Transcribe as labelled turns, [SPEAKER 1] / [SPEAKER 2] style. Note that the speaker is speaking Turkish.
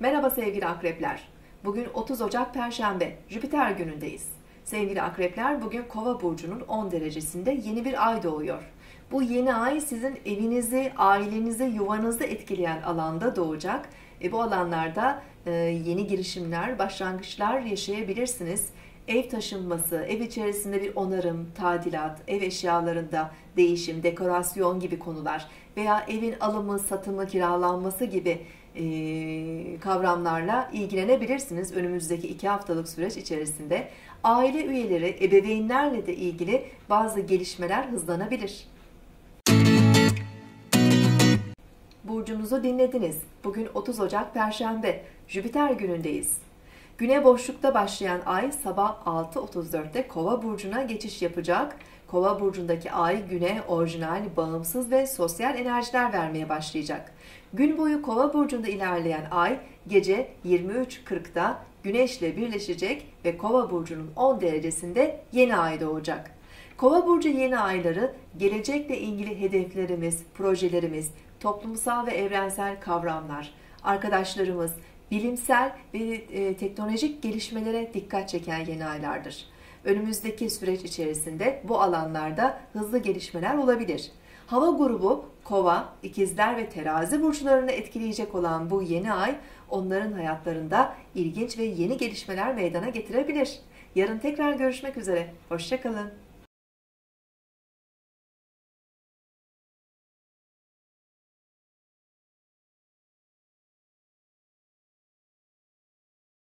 [SPEAKER 1] Merhaba sevgili akrepler. Bugün 30 Ocak Perşembe, Jüpiter günündeyiz. Sevgili akrepler, bugün Kova burcunun 10 derecesinde yeni bir ay doğuyor. Bu yeni ay sizin evinizi, ailenizi, yuvanızı etkileyen alanda doğacak. Bu alanlarda yeni girişimler, başlangıçlar yaşayabilirsiniz. Ev taşınması, ev içerisinde bir onarım, tadilat, ev eşyalarında değişim, dekorasyon gibi konular veya evin alımı, satımı, kiralanması gibi kavramlarla ilgilenebilirsiniz önümüzdeki 2 haftalık süreç içerisinde. Aile üyeleri, ebeveynlerle de ilgili bazı gelişmeler hızlanabilir. Burcunuzu dinlediniz. Bugün 30 Ocak Perşembe, Jüpiter günündeyiz. Güne boşlukta başlayan ay sabah 6.34'te Kova burcuna geçiş yapacak. Kova burcundaki ay güne orijinal, bağımsız ve sosyal enerjiler vermeye başlayacak. Gün boyu Kova burcunda ilerleyen ay gece 23.40'da Güneş'le birleşecek ve Kova burcunun 10 derecesinde yeni ay doğacak. Kova burcu yeni ayları gelecekle ilgili hedeflerimiz, projelerimiz, toplumsal ve evrensel kavramlar, arkadaşlarımız, bilimsel ve teknolojik gelişmelere dikkat çeken yeni aylardır. Önümüzdeki süreç içerisinde bu alanlarda hızlı gelişmeler olabilir. Hava grubu Kova, İkizler ve Terazi burçlarını etkileyecek olan bu yeni ay onların hayatlarında ilginç ve yeni gelişmeler meydana getirebilir. Yarın tekrar görüşmek üzere. Hoşça kalın.